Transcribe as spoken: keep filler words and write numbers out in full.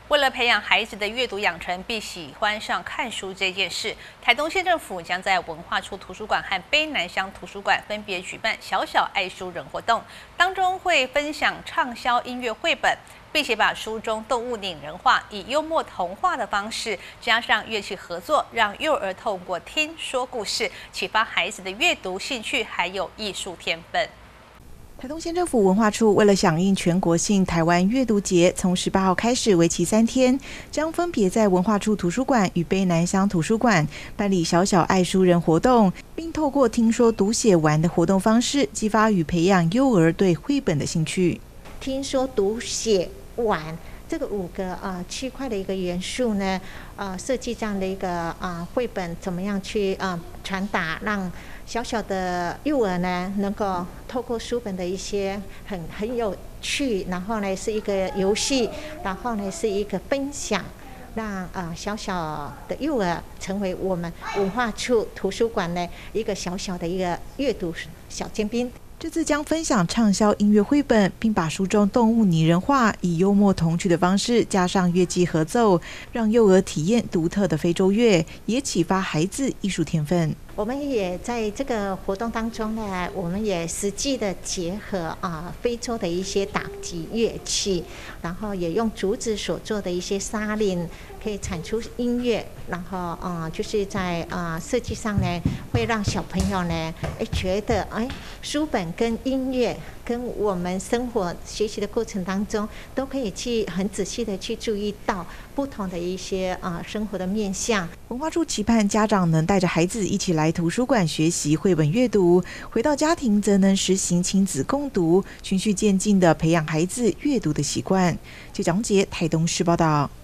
为了培养孩子的阅读养成，并喜欢上看书这件事，台东县政府将在文化处图书馆和卑南乡图书馆分别举办“小小爱书人”活动，当中会分享畅销音乐绘本，并且把书中动物拟人化，以幽默童话的方式加上乐器合作，让幼儿透过听说故事，启发孩子的阅读兴趣还有艺术天分。 台东县政府文化处为了响应全国性台湾阅读节，从十八号开始，为期三天，将分别在文化处图书馆与卑南乡图书馆办理“小小爱书人”活动，并透过听说读写玩的活动方式，激发与培养幼儿对绘本的兴趣。 听说读写玩。 这个五个呃区块的一个元素呢，呃，设计这样的一个啊、呃、绘本，怎么样去啊、呃、传达，让小小的幼儿呢能够透过书本的一些很很有趣，然后呢是一个游戏，然后呢是一个分享，让啊、呃、小小的幼儿成为我们文化处图书馆呢一个小小的一个阅读小尖兵。 这次将分享畅销音乐绘本，并把书中动物拟人化，以幽默童趣的方式加上乐器合奏，让幼儿体验独特的非洲乐，也启发孩子艺术天分。 我们也在这个活动当中呢，我们也实际的结合啊非洲的一些打击乐器，然后也用竹子所做的一些沙铃，可以产出音乐，然后啊就是在啊设计上呢，会让小朋友呢，哎觉得哎书本跟音乐跟我们生活学习的过程当中，都可以去很仔细的去注意到不同的一些啊生活的面向。 文化处期盼家长能带着孩子一起来 图书馆学习绘本阅读，回到家庭则能实行亲子共读，循序渐进地培养孩子阅读的习惯。记者王杰台东市报道。